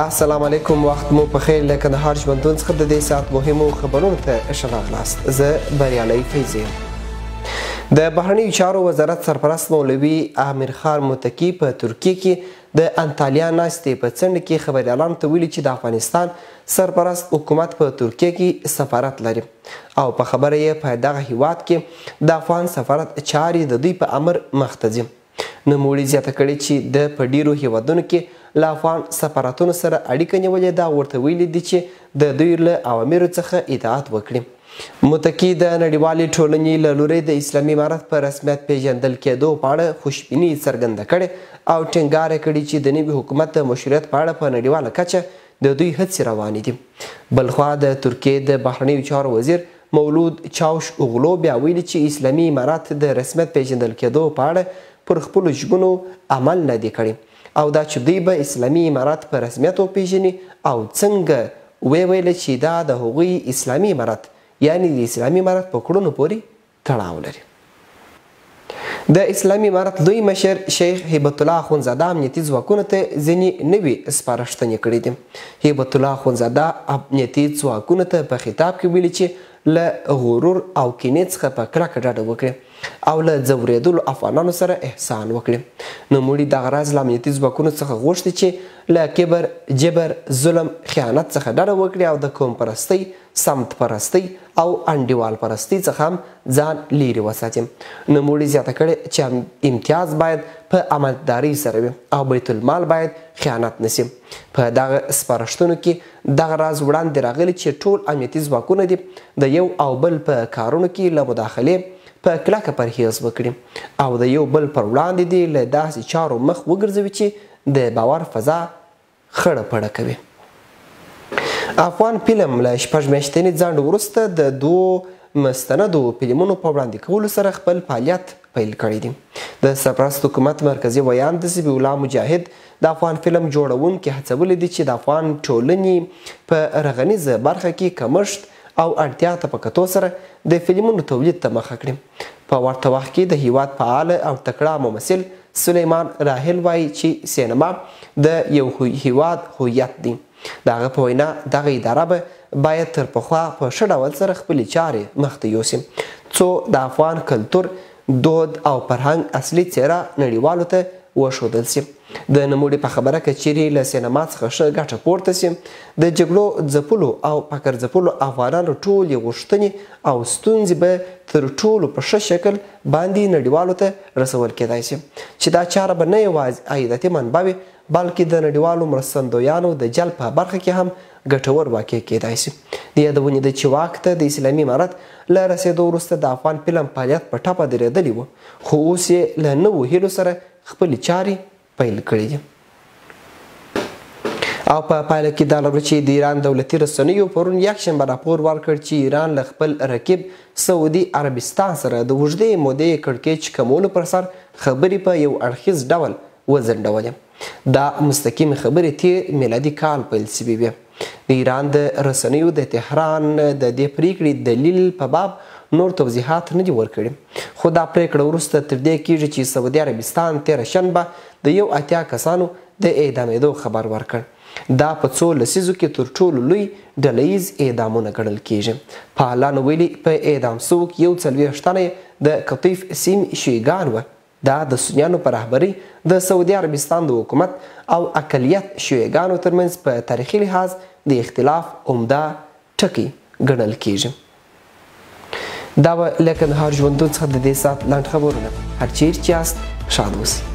السلام علیکم، وخت مو په خیر. له کندهار ژوندون څخه د دې ساعت مهمو خبرونو ته ښه راغلاست. زه بریالی فیض یم. د بهرنیو چارو وزارت سرپرست مولوي امیر خان متقي په ترکیه کې د انطالیا ناستې په څنډه کې خبریالانو ته ویلي چې د افغانستان سرپرست حکومت په ترکیه کې سفارت لري او په خبره یې په دغه هیواد کې د افغان سفارت چارې د دوی په امر مخته ځي. نوموړي زیاته کړې چې د په ډیرو هیوادونو کې له افغان سفارتونو سره اړیکه نیولې ده، ورته ویلي دي چې د دوی له اوامرو څخه اطاعت وکړي. متقي د نړیوالې ټولنې له لوري د اسلامي امارت په رسمیت پیژندل کېدو په اړه خوشبیني څرګنده کړې او ټینګار کړي چې د نوي حکومت د مشروعیت په اړه په نړیواله کچه د دوی هڅې روانې دي. بلخوا د ترکیې د بهرنیو چارو وزیر مولود چاوش اوغلو بیا ویلي چې اسلامي امارت د رسمیت پیژندل کېدو په اړه پر خپلو ژمنو عمل نه دی کړی او دا چې دوی به اسلامي امارت په رسمیت وپیژني او څنګه ویل چې دا د هغوی اسلامي امارت یعنی د اسلامي امارت په کړنو پورې تړاو لري. د اسلامي امارت لوی مشر شیخ هیبت الله اخونزاده امنیتي ځواکونو ته ځینې نوي سپارښتنې کړې دي. هیبت الله اخونزاده امنیتي ځواکونو ته په خطاب کې ویلي چې له غرور او کینې څخه په کلکه ډډه وکړي او له ځورېدلو افغانانو سره احسان وکړي. نوموړي دغه راز له امنیتي ځواکونو څخه غوښتي چې له کبر، جبر، ظلم، خیانت څخه ډډه وکړي او د قوم پرستۍ، سمت پرستۍ او انډیوال پرستۍ څخه هم ځان لیرې وساتي. نوموړي زیاته کړې چې امتیاز باید په امانتدارۍ سره وي او بیت المال باید خیانت نشي. په دغه سپارښتنو کې دغه راز وړاندې راغلی چې ټول امنیتي ځواکونه دي د یو او بل په کارونو کې له مداخلې په کلکه پرهیز وکړي او د یو بل پر وړاندې دي له داسې چارو مخ وګرځوي چې د باور فضا خړه پړه کوي. افغان فلم له 6 میاشتني ځنډ وروسته د 2 مستندو فلمونو په وړاندې کولو سره خپل فعالیت پیل کړی دی. د سرپرست حکومت مرکزي ویان د ذبیح الله مجاهد د افغان فلم جوړونکي هڅولی دي چې د افغان ټولنې په رغنیزه برخه کې کمښت او اړتیا ته په کتو سره د فلمونو تولید ته مخه کړي. په ورته وخت کې د هیواد فعال او تکړه ممثل سلیمان راحل وایي چې سینما د یو هیواد هویت دی. د هغه په وینا دغه اداره به باید تر پخوا په ښه ډول سره خپلې چارې مخته یوسي څو د افغان کلتور، دود او فرهنګ اصلي څیره نړیوالو ته وښودل سي. د نوموړي په خبره که چیرې له سینما څخه ښه ګټه پورته سي، د جګړو ځپلو او فقر ځپلو افغانانو ټولې غوښتنې او ستونزې به تر ټولو په ښه شکل باندې نړیوالو ته رسول کېدای سي چې دا چاره به نه یوازې عایداتي منبع وي بلکې د نړیوالو مرستندویانو د جلب په برخه کې هم ګټور واقع کېدای سي. د یادونې ده چې واک ته د اسلامي امارت له رسېدو وروسته د افغان فلم فعالیت په ټپه درېدلی و، خو اوس یې له نوو هیلو سره خپلې چارې پیل کړي دي. او په پایله کې دا لرو چې د ایران دولتي رسنیو پرون یکشنبه راپور ورکړ چې ایران له خپل رقیب سعودي عربستان سره د اوږدې مودې کړکېچ کمولو پر سر خبرې په یو اړخیز ډول وځنډولې. دا مستقیمې خبرې تیر میلادي کال پیل شوې وې. د ایران د رسنیو د تهران د دې پریکړې دلیل په باب نور توضیحات نه دي ورکړي، خو دا پریکړه وروسته تر دې کېږي چې سعودي عربستان تېره شنبه د 80 کسانو د اعدامېدو خبر ورکړ. دا په 2 لسیزو کې تر ټولو لوی ډله ییز اعدامونه ګڼل کېږي. فعالانو ویلي په اعدام شوو کې 40 تنه د قطیف سیمې شیعیګان وه. دا د سنیانو په رهبرۍ د سعودي عربستان د حکومت او اقلیت شیعیګانو ترمنځ په تاریخي لحاظ د اختلاف عمده ټکی ګڼل کېږي. دا به له کندهار ژوندون څخه د دې ساعت لنډ خبرونه. هر چیرې چې یاست ښاد اوسئ.